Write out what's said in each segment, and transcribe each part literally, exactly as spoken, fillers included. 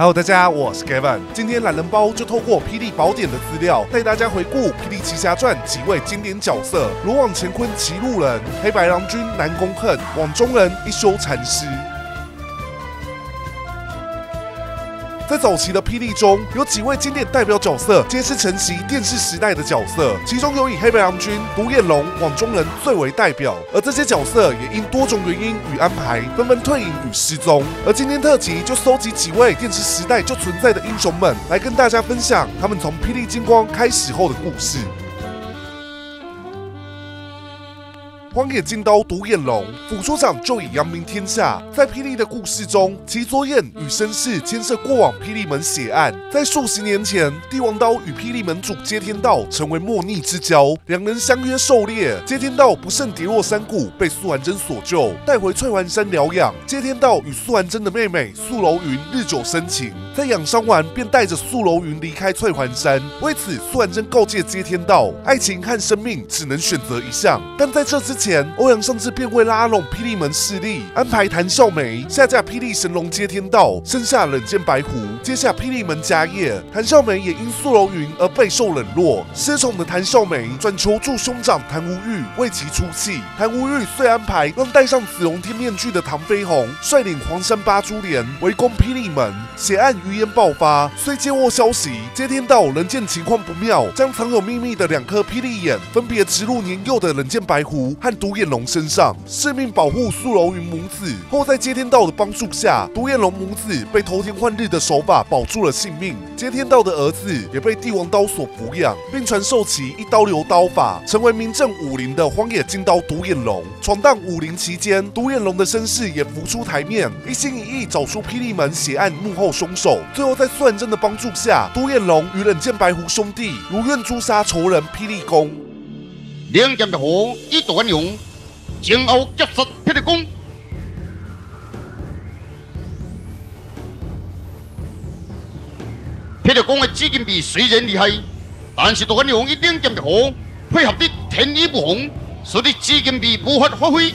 Hello， 大家，我是 Kevin。今天懒人包就透过霹雳宝典的资料，带大家回顾《霹雳奇侠传》几位经典角色：罗网乾坤齐路人、黑白郎君南宫恨、网中人一休禅师。在早期的霹雳中，有几位经典代表角色，皆是承袭电视时代的角色，其中有以黑白郎君、独眼龙、网中人最为代表。而这些角色也因多种原因与安排，纷纷退隐与失踪。而今天特辑就搜集几位电视时代就存在的英雄们，来跟大家分享他们从霹雳金光开始后的故事。荒野金刀独眼龙，副所长就以扬名天下。在霹雳的故事中，其左眼与身世牵涉过往霹雳门血案。在数十年前，帝王刀与霹雳门主接天道成为莫逆之交，两人相约狩猎。接天道不慎跌落山谷，被素还真所救，带回翠环山疗养。接天道与素还真的妹妹素楼云日久生情，在养伤完便带着素楼云离开翠环山。为此，素还真告诫接天道，爱情和生命只能选择一项。但在这之前，欧阳尚志便为拉拢霹雳门势力，安排谭笑梅下嫁霹雳神龙接天道，生下冷剑白狐，接下霹雳门家业。谭笑梅也因素楼云而备受冷落，失宠的谭笑梅转求助兄长谭无欲，为其出气。谭无欲遂安排让戴上紫龙天面具的唐飞鸿率领黄山八珠连围攻霹雳门，血案余烟爆发。虽接获消息，接天道仍见情况不妙，将藏有秘密的两颗霹雳眼分别植入年幼的冷剑白狐和独眼龙身上，誓命保护素楼云母子。后在接天道的帮助下，独眼龙母子被偷天换日的手法保住了性命。接天道的儿子也被帝王刀所抚养，并传授其一刀流刀法，成为名震武林的荒野金刀独眼龙。闯荡武林期间，独眼龙的身世也浮出台面，一心一意找出霹雳门血案幕后凶手。最后在素还真的帮助下，独眼龙与冷剑白狐兄弟如愿诛杀仇人霹雳公。 冷剑白狐以独眼龙前后劫杀霹雳公，霹雳公的紫金臂虽然厉害，但是独眼龙以冷剑白狐配合得天衣无缝，使得紫金臂无法发挥。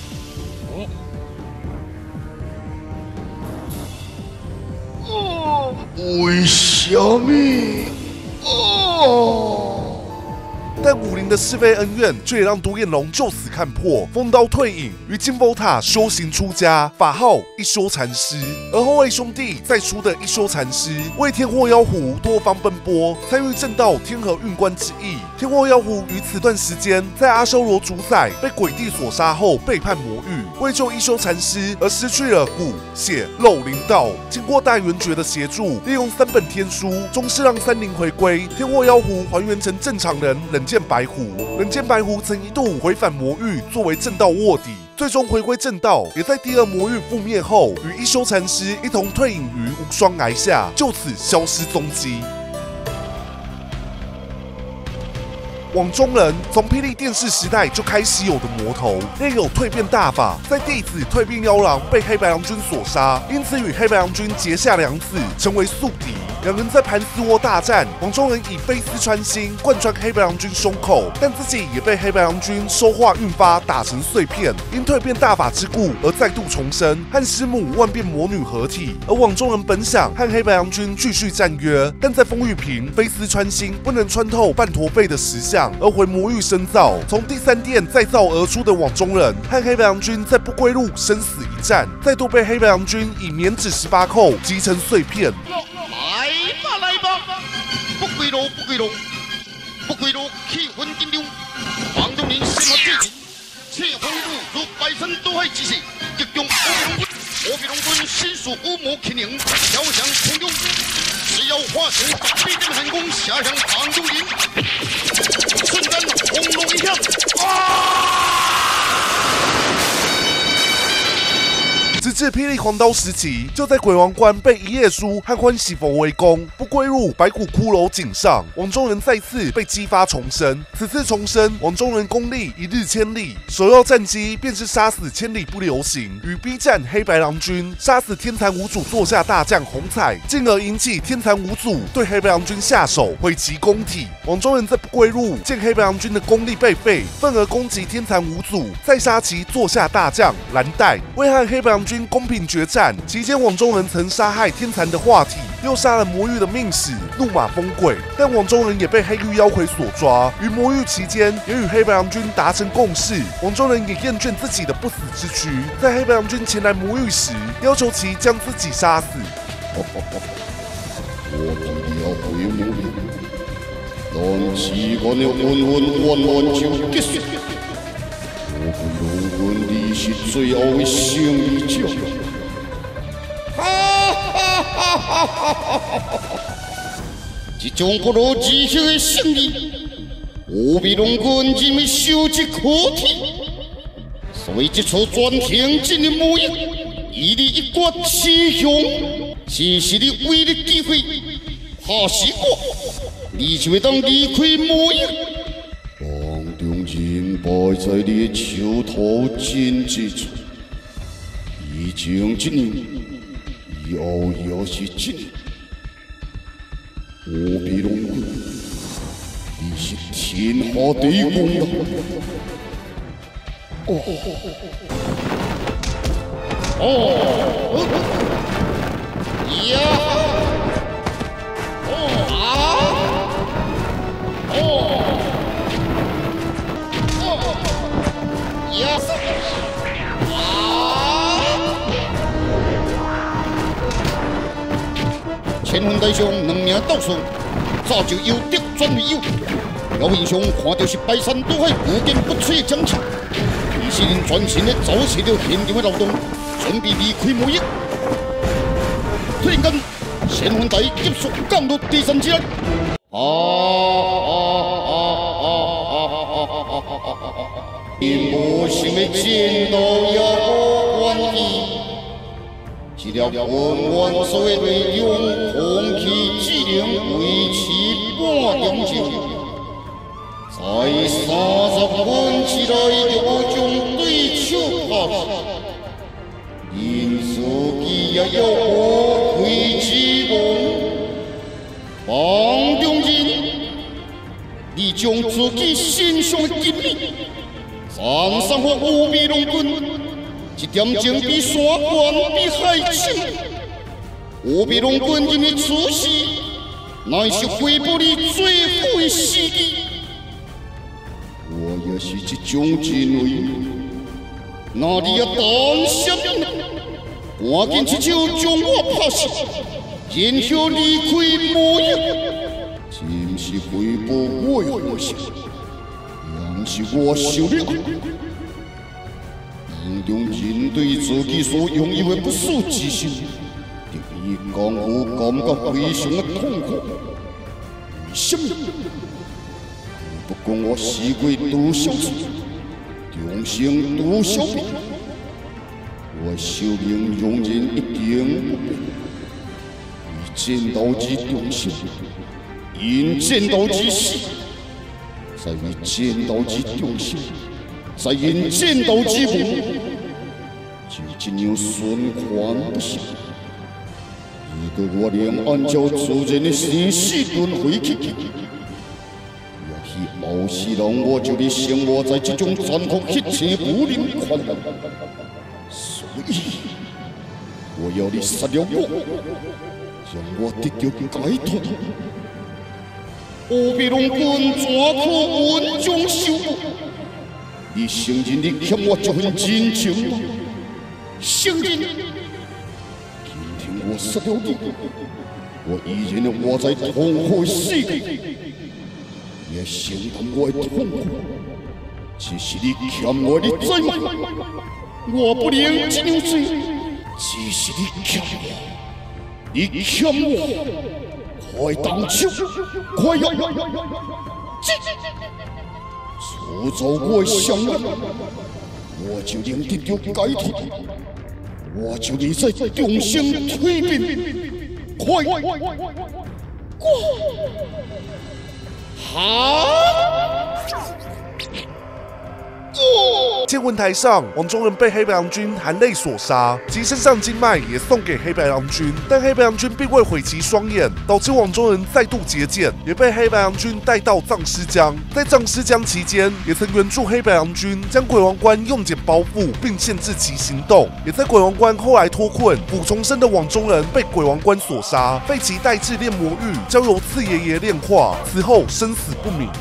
哦，为什么？哦。 但武林的是非恩怨却也让独眼龙就此看破，封刀退隐，于金佛塔修行出家，法号一休禅师。而后为兄弟再出的一休禅师，为天祸妖狐多方奔波，参与正道天河运官之役。天祸妖狐于此段时间在阿修罗主宰被鬼帝所杀后背叛魔域，为救一休禅师而失去了骨血肉灵道。经过大元觉的协助，利用三本天书，终是让三灵回归，天祸妖狐还原成正常人冷剑白狐。冷剑白狐曾一度回返魔域，作为正道卧底，最终回归正道，也在第二魔域覆灭后，与一休禅师一同退隐于无双崖下，就此消失踪迹。网中人从霹雳电视时代就开始有的魔头，另有蜕变大法。在弟子蜕变妖郎被黑白郎君所杀，因此与黑白郎君结下梁子，成为宿敌。两人在盘丝窝大战，网中人以飞丝穿心贯穿黑白郎君胸口，但自己也被黑白郎君收化运发打成碎片。因蜕变大法之故而再度重生，和师母万变魔女合体。而网中人本想和黑白郎君继续战约，但在风玉瓶飞丝穿心不能穿透半驼背的石像，而回魔域深造。从第三殿再造而出的网中人和黑白郎君在不归路生死一战，再度被黑白郎君以棉指十八扣击成碎片。 来吧来吧，不归路不归路，不归路气氛紧张，王中人先发制人，切风路如排山倒海之势，激中乌比龙军，乌比龙军心术乌魔轻灵，飘向空中，只要化成百臂的寒光下向王中人，瞬间轰隆一响，啊！ 直至霹雳狂刀时期，就在鬼王关被一页书和欢喜佛围攻，不归入白骨骷髅井上，网中人再次被激发重生。此次重生，网中人功力一日千里，首要战机便是杀死千里不留行，与逼战黑白郎君，杀死天蚕五祖座下大将红彩，进而引起天蚕五祖对黑白郎君下手，毁其宫体。网中人在不归入见黑白郎君的功力被废，愤而攻击天蚕五祖，再杀其座下大将蓝带，为和黑白郎君公平决战，期间网中人曾杀害天蚕的化体，又杀了魔域的命使怒马风鬼，但网中人也被黑绿妖魁所抓。于魔域期间，也与黑白郎君达成共识，网中人也厌倦自己的不死之躯，在黑白郎君前来魔域时，要求其将自己杀死。 我除了回魔域，但此案的冤冤完完就结束。我归龙君，你是最后的胜利者。哈哈哈哈哈哈！这种不如自血的胜利，我比龙君认为受之可体。所以这次专庭进的魔域，以你一决雌雄，这是你唯一的机会。下时我，你就会当离开魔域。王中人败在你的手头真之处，以前一年，以后也是一年。我比龙君，你是天下第一功劳。哦哦呀！哦啊！哦哦呀！啊！千魂大将两名斗士，早就由敌转为友。姚英雄看到是排山倒海、无坚不摧的将士，于是人专心地做起了现场的劳动，准备离开魔域。突然间，千魂台急速降落第三阶。啊啊啊啊啊啊啊啊！你无心的战斗也无关系，只了混乱所的内容，空气只能维持半点钟。在三十分之内就要将对手拍死，因自己也要无愧之望。王中人，你将自己身上的金币赞赏给乌比龙君，一点钟比山关比海深。乌比龙君因为此事，乃是回报你最后的时机。我也是这种认为，那你也担心，赶紧一手将我拍死，然后离开魔域。真是回报我的欢心，也是我受了。当中人对自己所拥有的不死之身，第一功夫感觉非常的痛苦。为什么？不管我死过多少次，重生多少遍，我寿命永远一定不变。以战斗之重生，因战斗之死，在为战斗之重生，在因战斗之亡，就这样循环不息。如果我连按照自然的生死轮回去，后世人我就得生活在这种残酷血腥无能困难，所以我要你杀了我，让我得到解脱。乌比龙君怎可恩将受辱？你承认你欠我这份人情吗？承认？今天我杀了你，我依然能活在痛苦的世界。也承担我的痛苦，这是你欠我的债吗？我不能这样做，这是你欠我，你欠我，快动手，快用！铸造我的伤害，我就能得到解脱，我就能在重生蜕变，快过！好！ 见闻台上，王中仁被黑白郎君含泪所杀，其身上经脉也送给黑白郎君，但黑白郎君并未毁其双眼，导致王中仁再度结茧，也被黑白郎君带到藏尸江。在藏尸江期间，也曾援助黑白郎君将鬼王关用茧包覆，并限制其行动。也在鬼王关后来脱困，补重生的王中仁被鬼王关所杀，被其带至炼魔域，交由次爷爷炼化，此后生死不明。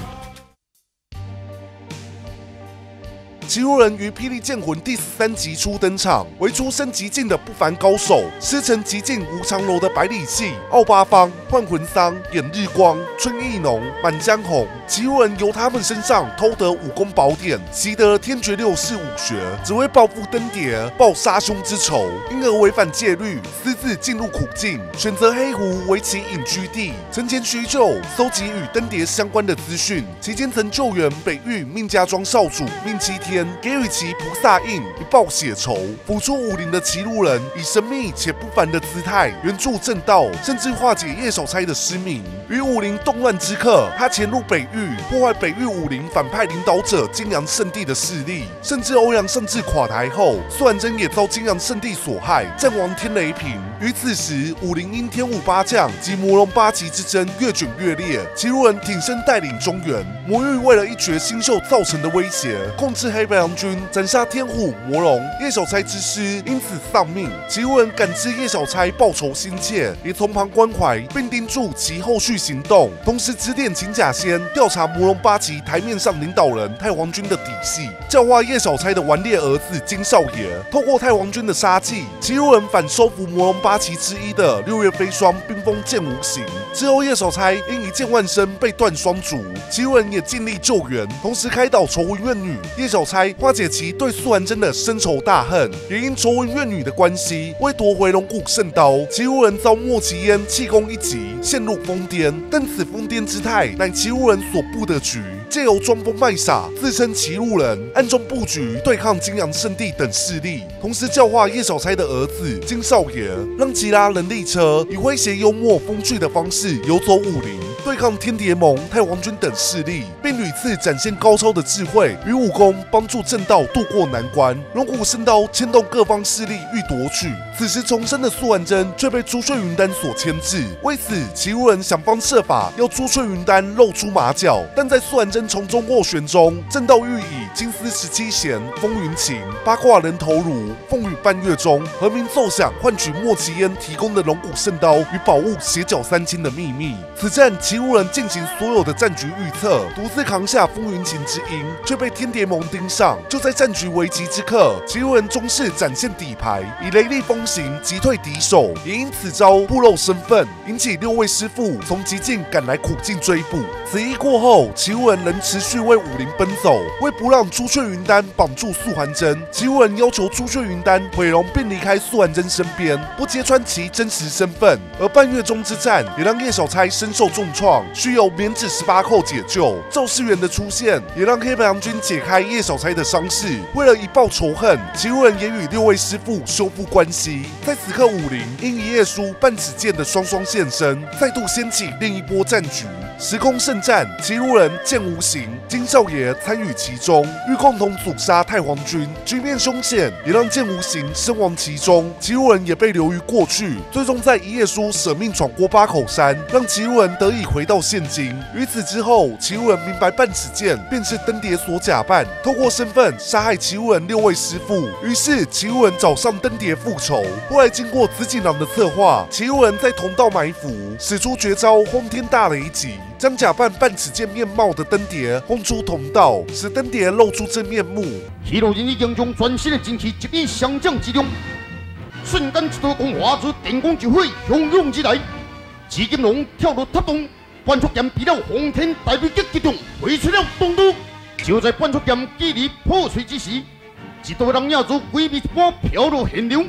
奇如人于《霹雳剑魂》第十三集初登场，为出身极境的不凡高手，师承极境无常楼的百里系、奥八方、幻魂桑、眼日光、春意浓、满江红。奇如人由他们身上偷得武功宝典，习得天绝六式武学，只为报复登蝶，报杀兄之仇，因而违反戒律，私自进入苦境，选择黑湖为其隐居地。沉潜许久，搜集与登蝶相关的资讯，期间曾救援北域命家庄少主命七天。给予其菩萨印以报血仇，辅出武林的齐如人以神秘且不凡的姿态援助正道，甚至化解叶守差的失明。于武林动乱之刻，他潜入北域，破坏北域武林反派领导者金阳圣地的势力，甚至欧阳胜志垮台后，苏完真也遭金阳圣地所害，战亡天雷平。于此时，武林因天武八将及魔龙八旗之争越卷越烈，齐如人挺身带领中原。魔域为了一决新秀造成的威胁，控制黑白郎君，斩杀天虎、魔龙、叶守差之师，因此丧命。齐如人感知叶守差报仇心切，也从旁关怀，并叮嘱其后续行动，同时指点秦假仙调查魔龙八旗台面上领导人太皇军的底细，教化叶守差的顽劣儿子金少爷。透过太皇军的杀技，齐如人反收服魔龙八旗之一的六月飞霜冰封剑无形。之后叶守差因一剑万身被断双足，齐如人也尽力救援，同时开导仇文怨女。叶守差化解其对苏完真的深仇大恨，也因仇文怨女的关系，为夺回龙骨圣刀，齐如人遭莫其烟气功一击，陷入疯癫。但此疯癫之态，乃齐如人所布的局，借由装疯卖傻，自称齐如人，暗中布局对抗金阳圣地等势力，同时教化叶守差的儿子金少爷，让其拉人力车，以诙谐幽默风趣的方式游走武林，对抗天蝶盟、太皇军等势力，并屡次展现高超的智慧与武功，帮助正道渡过难关。龙骨圣刀牵动各方势力欲夺取，此时重生的苏完真却被朱雀云丹所牵制。为此，齐如人想方设法要朱雀云丹露出马脚，但在苏完真从中斡旋中，正道欲以金丝十七弦、风云琴、八卦人头颅、风雨半月中和鸣奏响，换取莫其烟提供的龙骨圣刀与宝物斜角三清的秘密。此战，齐如人进行所有的战局预测，独自扛下风云琴之鹰，却被天蝶盟盯上。就在战局危急之刻，齐如人终是展现底牌，以雷厉风行击退敌手，也因此招暴露身份，引起六位师父从极境赶来苦境追捕。此役过后，齐如人仍持续为武林奔走，为不让朱雀云丹绑住素还真，齐如人要求朱雀云丹毁容并离开素还真身边，不揭穿其真实身份。而半月中之战也让叶守差身受重创，需由免止十八寇解救。赵世元的出现也让黑白郎君解开叶守差的伤势，为了一报仇恨，齐如人也与六位师父修复关系。在此刻，武林因一页书半尺剑的双双现身，再度掀起另一波战局。时空圣战，齐如人剑无形，金少爷参与其中，欲共同阻杀太皇军。局面凶险，也让剑无形身亡其中。齐如人也被留于过去，最终在一页书舍命闯过八口山，让齐如人得以回到现今。于此之后，齐如人明白半尺剑便是登蝶所假扮，透过身份杀害齐如人六位师父。于是齐如人找上登蝶复仇。后来经过紫锦郎的策划，齐如人在同道埋伏，使出绝招轰天大雷击，将假扮半尺剑面貌的登蝶轰出同道，使登蝶露出真面目。 披露人已经将全身的精气集于上将之中，瞬间一道光华自电光之火汹涌而来。紫金龙跳入塔洞，半速剑比了轰天大雷击击中，挥出了东都。就在半速剑距离破碎之时，一道人影如鬼魅一般飘落现场。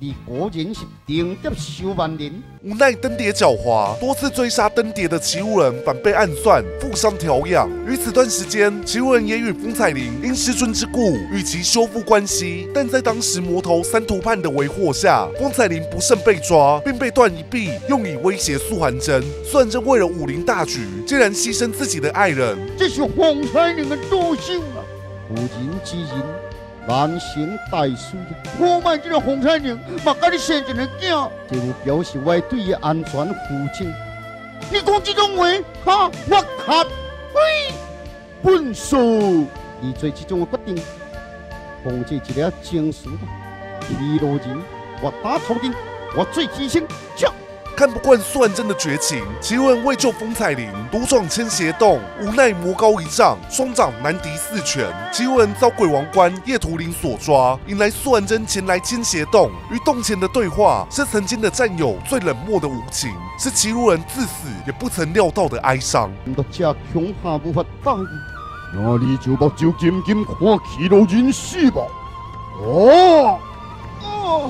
你果然是顶级小万人。 无奈灯蝶狡猾，多次追杀灯蝶的齐物人反被暗算，负伤调养。于此段时间，齐物人也与风采铃因师尊之故与其修复关系，但在当时魔头三图判的为祸下，风采铃不慎被抓，并被断一臂，用以威胁素还真。素还真为了武林大局，竟然牺牲自己的爱人， 这是风采铃的惰性啊！无人之人，难成大事啊！我卖这个风采铃，嘛甲你生一个囝，就表示我对伊安全负责。你讲这种话，哈，我卡呸！笨手，你做这种的决定，放这一个情绪吧。披露人，我打头阵，我最牺牲，这。 看不惯素还真的绝情，齐物人为救风采铃，独闯千邪洞，无奈魔高一丈，双掌难敌四拳。齐物人遭鬼王关叶图灵所抓，引来素还真前来千邪洞。与洞前的对话，是曾经的战友最冷漠的无情，是齐物人自死也不曾料到的哀伤。 这恐怕无法打你，那你就目睭金金看披露人死吧。哦，哦。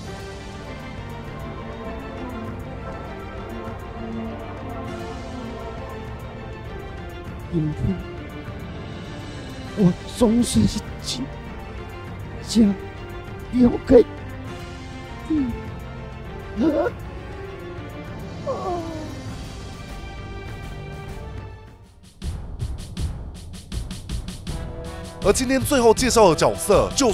因为我总是是真正了解你。啊！ 而今天最后介绍的角色就是。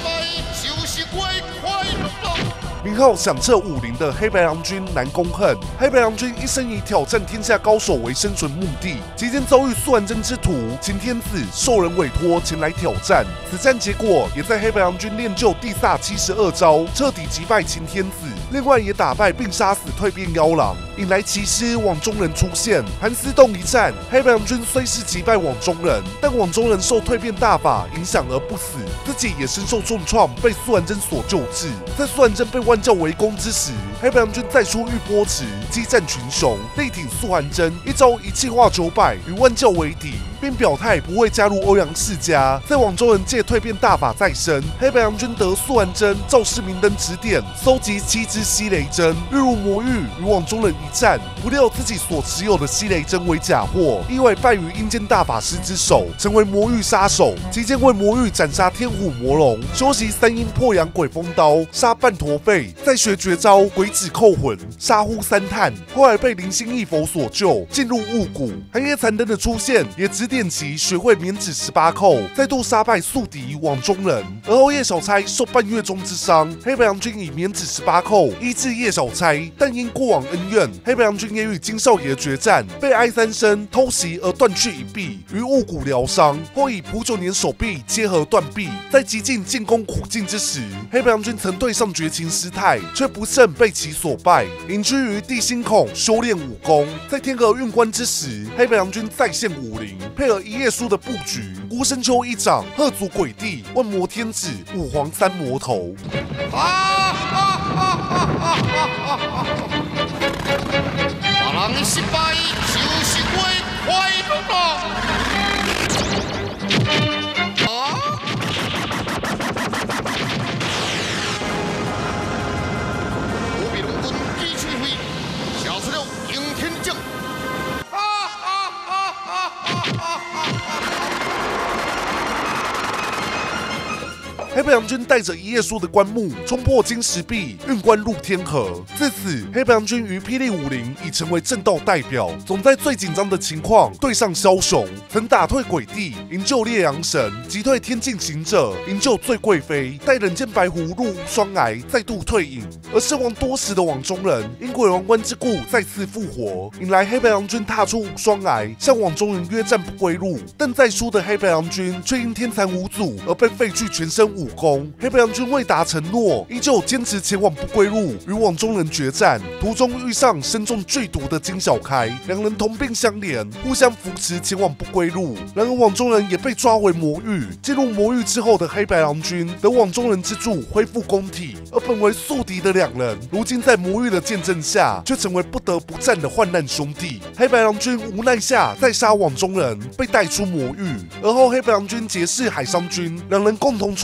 名号响彻武林的黑白郎君南宫恨。黑白郎君一生以挑战天下高手为生存目的，期间遭遇素还真之徒擎天子受人委托前来挑战，此战结果也在黑白郎君练就地煞七十二招，彻底击败擎天子。另外也打败并杀死蜕变妖狼，引来骑师网中人出现。盘丝洞一战，黑白郎君虽是击败网中人，但网中人受蜕变大法影响而不死，自己也身受重创，被素还真所救治。在素还真被万教围攻之时，黑白郎君再出玉波池，激战群雄，力挺素还真，一招一气化九百，与万教为敌，并表态不会加入欧阳世家。在网中人借蜕变大法在身，黑白郎君得素还真、赵氏明灯指点，搜集七支吸雷针，跃入魔域与网中人一战，不料自己所持有的吸雷针为假货，意外败于阴间大法师之手，成为魔域杀手。期间为魔域斩杀天虎魔龙，修习三阴破阳鬼风刀，杀半驼背，再学绝招鬼指扣魂，杀呼三探。后来被灵星一佛所救，进入雾谷。寒夜残灯的出现，也指点其学会免指十八扣，再度杀败宿敌网中人。而后叶小钗受半月中之伤，黑白郎君以免指十八扣医治叶小钗，但因过往恩怨，黑白郎君也与金少爷决战，被哀三生偷袭而断去一臂，于雾谷疗伤。后以蒲九年手臂结合断臂，在极尽进攻苦境之时，黑白郎君曾对上绝情师太，却不慎被其所败，隐居于地心孔修炼武功。在天河运关之时，黑白郎君再现武林，配合一页书的布局，孤深秋一掌喝足鬼帝，万魔天子，五皇三魔头。 别人失败就是我快乐咯。我比龙quân一去会，下出了迎天将。 黑白郎君带着一页书的棺木冲破金石壁，运关入天河。自此，黑白郎君于霹雳武林已成为正道代表，总在最紧张的情况对上枭雄。曾打退鬼帝，营救烈阳神；击退天境行者，营救醉贵妃；带人间白狐入无双崖，再度退隐。而身亡多时的网中人，因鬼王关之故再次复活，引来黑白郎君踏出无双崖，向网中人约战不归路。但在输的黑白郎君却因天残无阻而被废去全身武功。黑白郎君未达承诺，依旧坚持前往不归路，与网中人决战。途中遇上身中剧毒的金小开，两人同病相怜，互相扶持前往不归路。然而网中人也被抓回魔域。进入魔域之后的黑白郎君得网中人之助，恢复功体。而本为宿敌的两人，如今在魔域的见证下，却成为不得不战的患难兄弟。黑白郎君无奈下再杀网中人，被带出魔域。而后黑白郎君结识海商君，两人共同闯入魔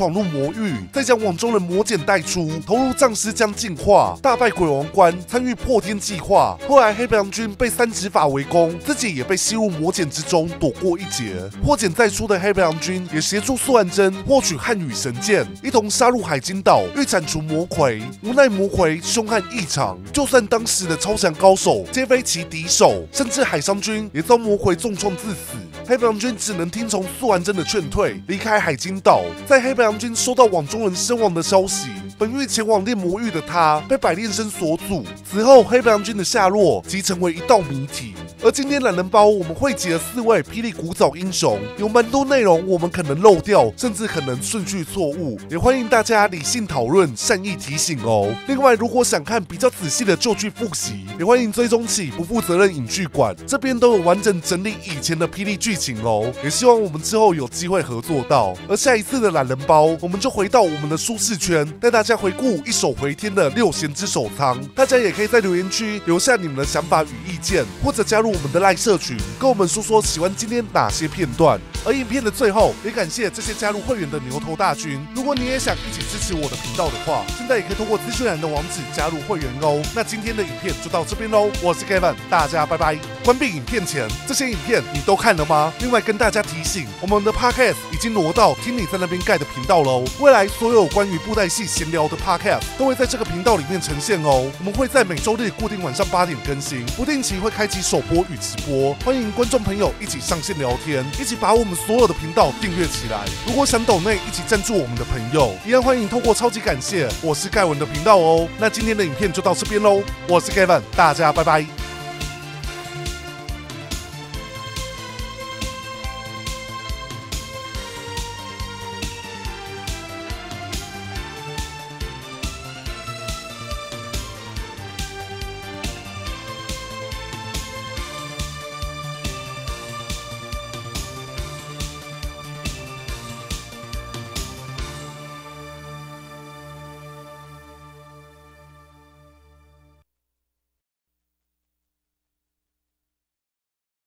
魔域，再将网中人魔茧带出，投入藏尸江进化，大败鬼王关，参与破天计划。后来黑白郎君被三指法围攻，自己也被吸入魔茧之中，躲过一劫。破茧再出的黑白郎君也协助苏完真获取汉语神剑，一同杀入海津岛，欲铲除魔魁。无奈魔魁凶悍异常，就算当时的超强高手皆非其敌手，甚至海商君也遭魔魁重创致死。黑白郎君只能听从苏完真的劝退，离开海津岛。在黑白郎君收到网中人身亡的消息，本欲前往炼魔域的他被百炼生所阻。此后，黑白郎君的下落即成为一道谜题。而今天懒人包我们汇集了四位霹雳古早英雄，有蛮多内容我们可能漏掉，甚至可能顺序错误，也欢迎大家理性讨论，善意提醒哦。另外，如果想看比较仔细的旧剧复习，也欢迎追踪起不负责任影剧馆，这边都有完整整理以前的霹雳剧情哦。也希望我们之后有机会合作到。而下一次的懒人包，我们就回到我们的舒适圈，带大家回顾一手回天的六贤之首仓。大家也可以在留言区留下你们的想法与意见，或者加入我们的赖社群，跟我们说说喜欢今天哪些片段。而影片的最后，也感谢这些加入会员的牛头大军。如果你也想一起支持我的频道的话，现在也可以通过资讯栏的网址加入会员哦。那今天的影片就到这边喽，我是 Kevin， 大家拜拜。关闭影片前，这些影片你都看了吗？另外跟大家提醒，我们的 Podcast 已经挪到听你在那边盖的频道喽。未来所有关于布袋戏闲聊的 Podcast 都会在这个频道里面呈现哦。我们会在每周日固定晚上八点更新，不定期会开启首播与直播，欢迎观众朋友一起上线聊天，一起把我们所有的频道订阅起来。如果想抖内一起赞助我们的朋友，一样欢迎透过超级感谢我是盖文的频道哦。那今天的影片就到这边喽，我是 Kevin， 大家拜拜。